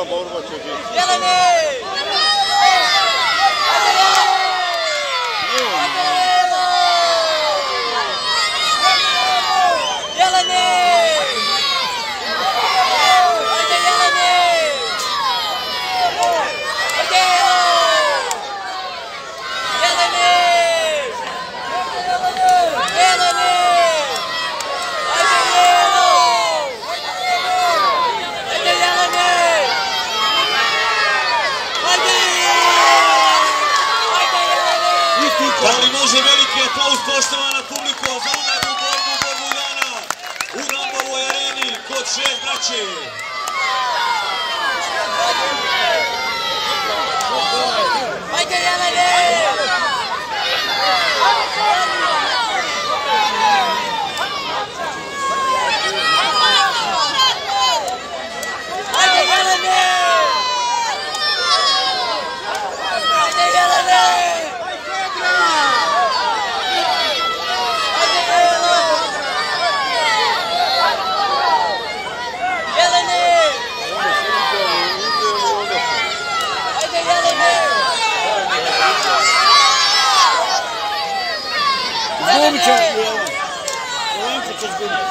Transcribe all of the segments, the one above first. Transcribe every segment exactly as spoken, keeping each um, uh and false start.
borba će biti. Jeleni! Da li može veliki aplauz, poštovana publiko, za udarnu borbu, borbu dana u Rambovoj areni kod šest braće? Ajde, Jelene! Ajde, Jelene! Ajde, Jelene! Zgubit će Jelenko. Jelenko će zgubiti.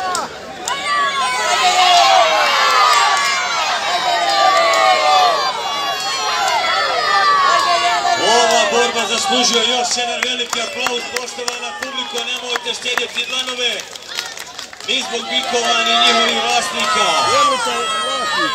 Ova borba zaslužuje još jedan veliki aplauz, poštovana publiko, nemojte štedjeti dlanove, ni zbog bikova, ni njihovih vlasnika. Jelenko je vlasnik.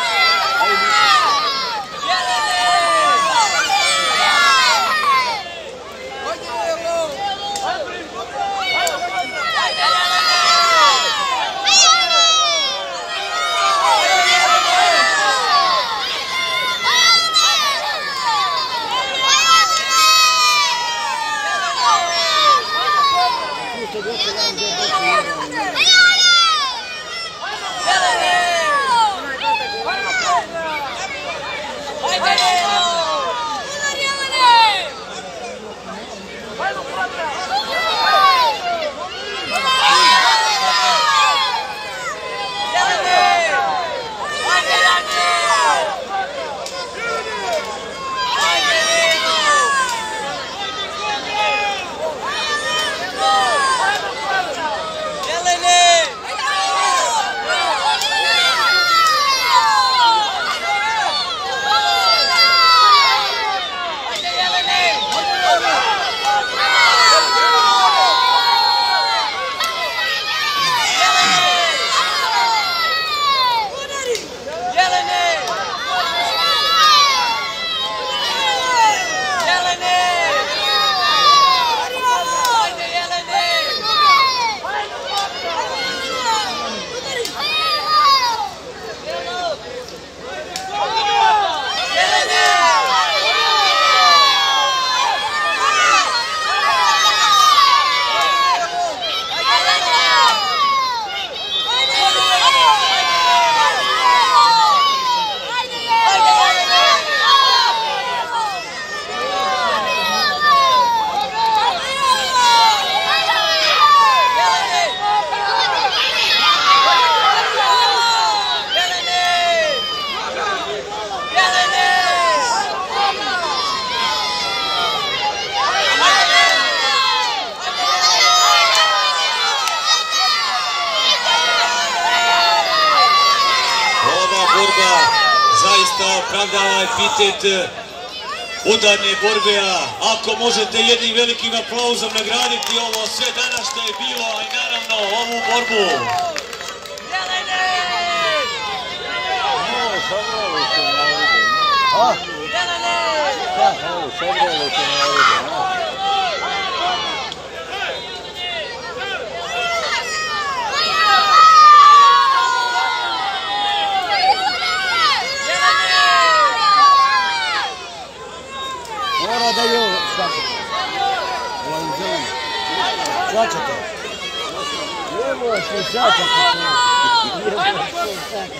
Zaista opravdava epitet udarne borbe, a ako možete jednim velikim aplauzom nagraditi ovo sve danas što je bilo, a i naravno ovu borbu. Jelene! Ovo, sabralo se narode. A? Jelene! Ovo, sabralo se narode. Mora da je ovo shvaćate. Ovo je zeleno. Shvaćate. Evo što shvaćate. Evo što shvaćate.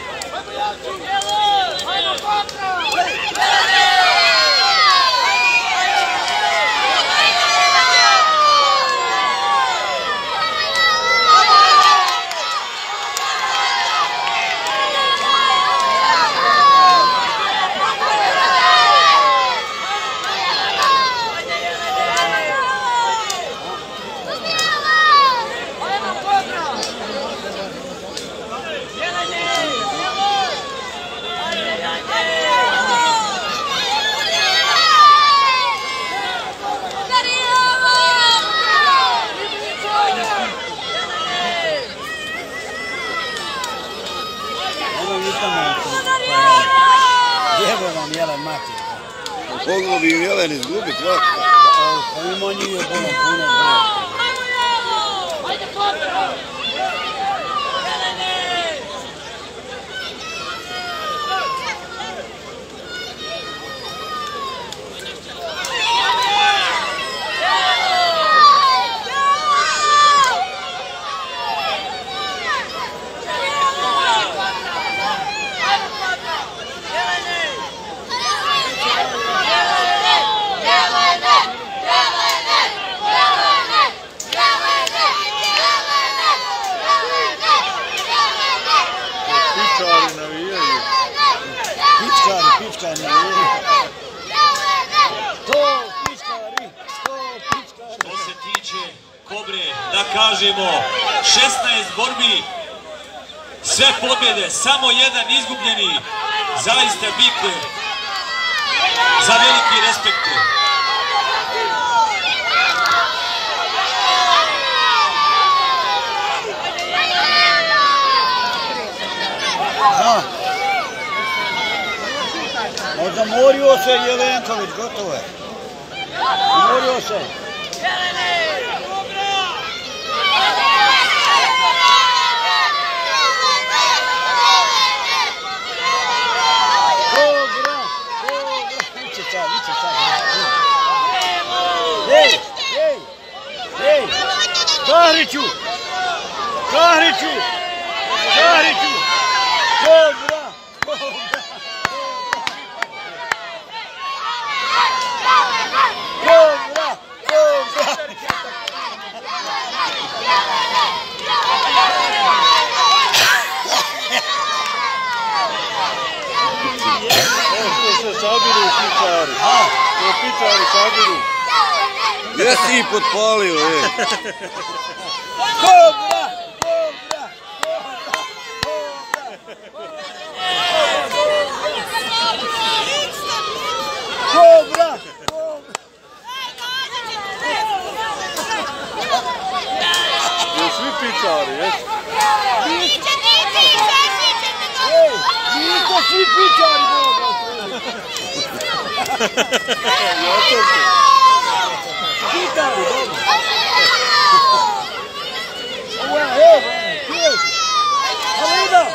on Jelen mati. Moglo bi im Jelen izgubit, lako. Pa ima nije bolom puno bolom. Ajde, Kobra! Jelene! Pičkari, pičkari navijaju. To pičkari, to pičkari. Što se tiče Kobre, da kažemo, šesnaest borbi, sve pobjede, samo jedan izgubljeni, zaista bitne, za veliki respekt. Da. Zamorio se Jelenković, gotovo je. Zamorio se. Kobra, Kobra. Viće sad, viće sad. Ej, ej, ej. Kahriću, Kahriću, Kahriću. Kobra, Kobra. Kobra! Kobra! To se sabiru pičari. To pičari sabiru. Gdje si ih potpalio, ej? Kobra! Kobra! Kobra! Svi pičari, jes? Ej, niste svi pičari, Boga! Pičari, dobro. Ovo je, ej, piješ. Ali idem.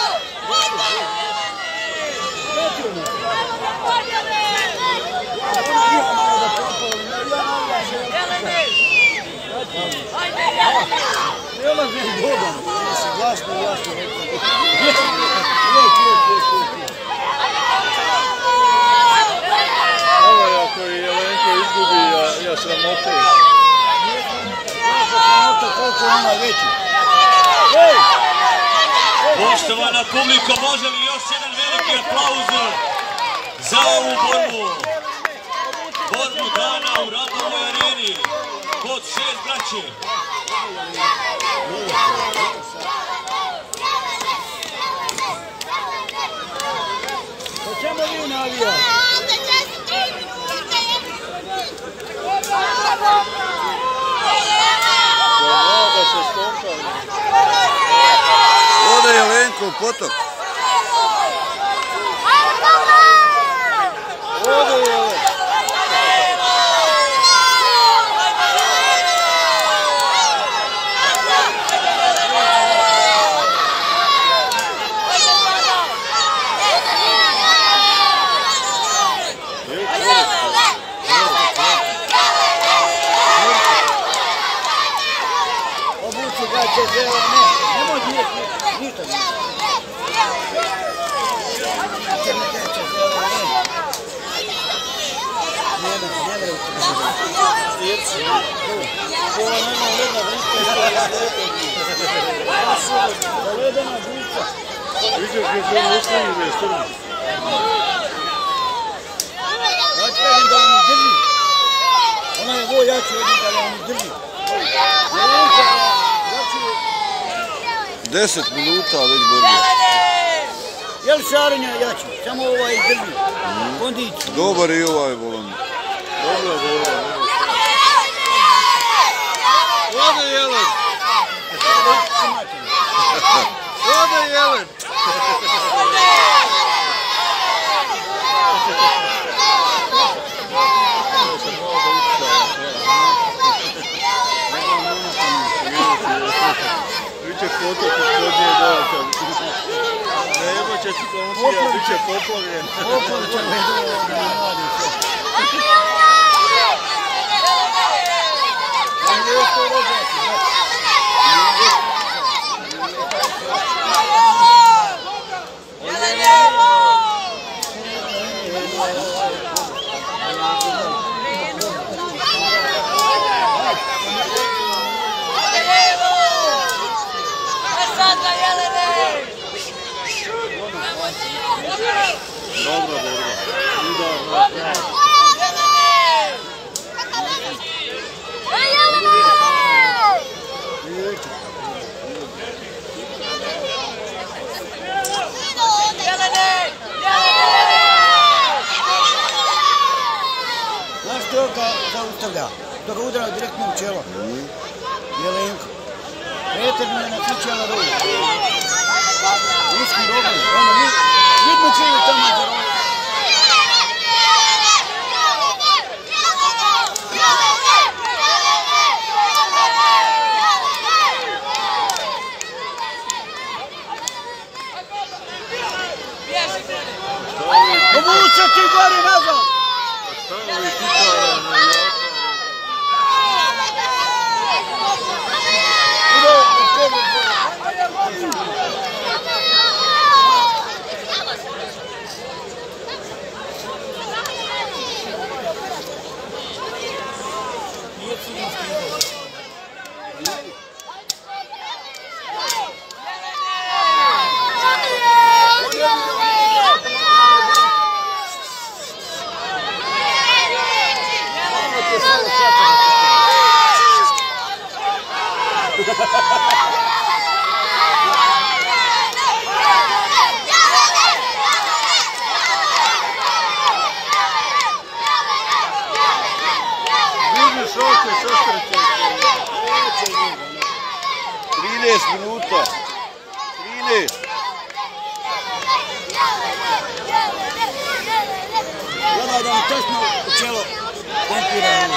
Ne lazim Bogom, si glasno, glasno rekao. Lijek, lijek, lijek, lijek. Ovo je ako je Jelenko izgubi, ja, ja sramote. Sramota koliko ima veći. Ej! Poštovana publiko, može li još jedan veliki aplauz za ovu borbu? Borbu dana u Rabovoj areni kod šest braće. Po čemu vi navijate? Ode Jelenko u Potok. Ode Jelenko. Obuci ga će zelo, ne, nemoj djeti, ništa nije. Neće ne teče zelo, ne. Njene, njene u Stirci. Ovo nema jedna vrsta, zavedena žlica. Vidiš gdje se on uslini da je strno. Ja ću kažem da vam izdrži. Ona je ovo jače od njega da vam izdrži. Deset minuta već borbio. Jel šarenja jači? Samo ovaj izdrži. Kondiciju. Dobar i ovaj volan. Dobro, dobro. Ode Jelen! Ode Jelen! Biće potok ispod nje dole kad... Nebo će ti komšija, bit će poplavljen. Poplavljen će me dole da ne radi sve. Ali je to rođati, Dobra borba. Udar, da. Znaš što ga zaustavlja? Da ga udara direktno u čelo. Jelenko. Peter mi je nakićao na ruku. Uski rogovi. Ono, vidno će li tamo za rogu. Povuća ti gori nazad! Stanovi kičara na jaka. Vidiš oče, šoštrče. trinaest minuta. trinaest. Gledaj da mu tesno u čelo kompira.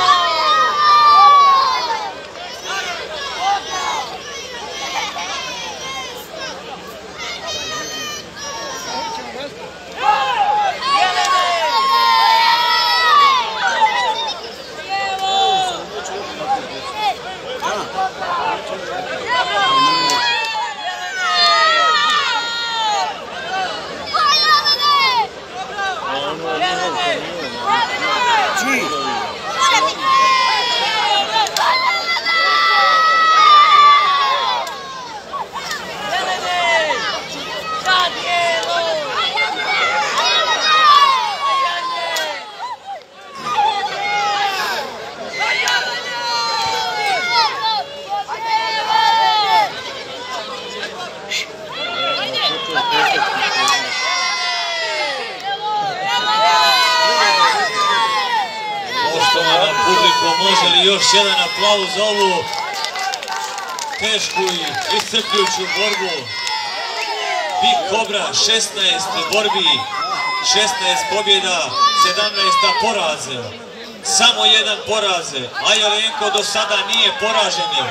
Može li još jedan aplauz za ovu tešku i iscrpljujuću borbu? Big Kobra, šesnaest borbi, šesnaest pobjeda, sedamnaest poraze. Samo jedan poraz, a Jelenko do sada nije poražen.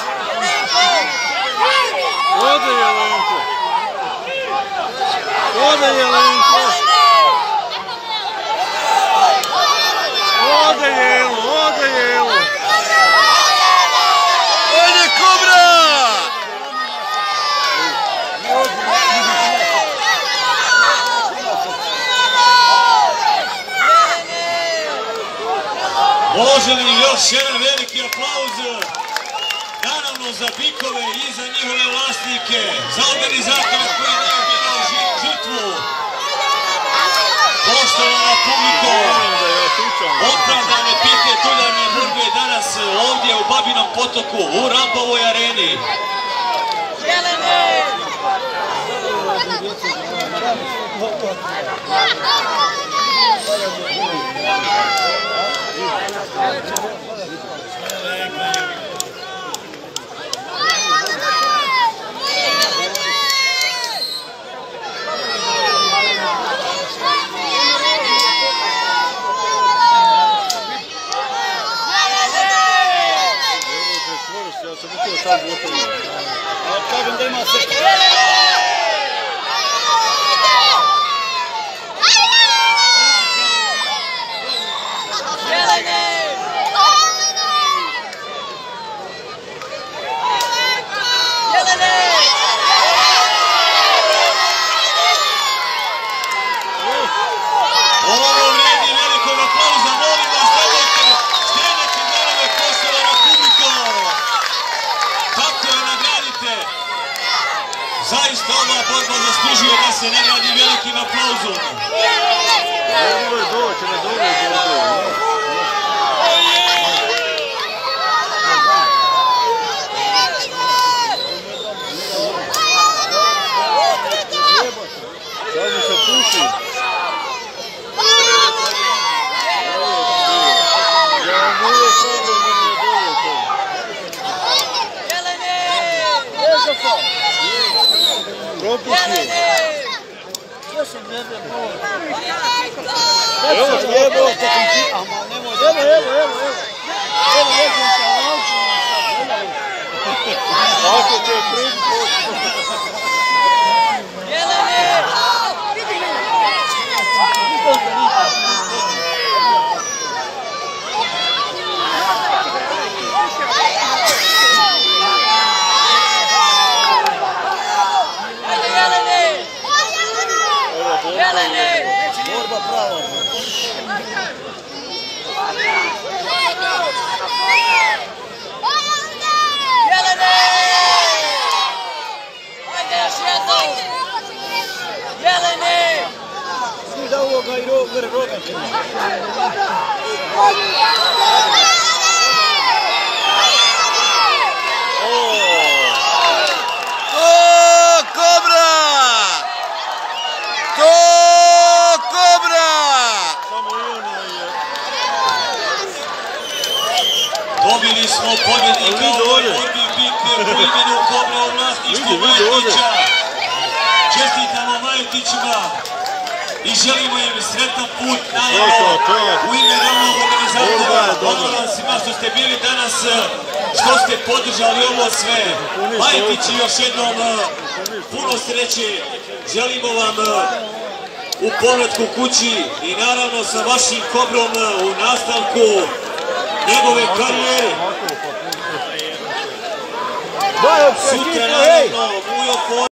Ode Jelenko! Ode Jelenko! Ode Jelo, ode Jelo! Ode Kobra! Može li još jedan veliki aplauz? Naravno za bikove i za njihove vlasnike, za organizatora koji je najbirao žrtvu. Poštovana publiko, opravdane pike tuljarne borbe danas ovdje u Babinom Potoku, u Rambovoj areni. Ja kažem da ima srce. Ovo vredi velikog aplauza, molim vas, nemojte skrenati glave, poštovana publiko. Tako je, nagradite. Zaista ova borba zaslužuje da se nagradi velikim aplauzom. Ovo je doće, ne dovoljno borbe. Sad mi se puši. Propuši. Evo što je bilo što sam ti... Ama nemoj... Evo, evo, evo, evo. Evo, evo, evo. Ako će prvi poći. Borba prava. Jelene! Ajde još jednom! Jelene! Svi da ovoga i roga ćemo. To Kobra! To Kobra! Samo ono je. Dobili smo pobjednika u ovoj borbi bitke po imenu Kobra u vlasništvu Majetića. Čestitamo Majetićima i želimo im sretan put naravno u ime novog organizatora. Hvala vam svima što ste bili danas, što ste podržali ovo sve. Majetići, još jednom puno sreće. Želimo vam u povratku kući i naravno sa vašim Kobrom u nastavku njegove karijere. Sutra naravno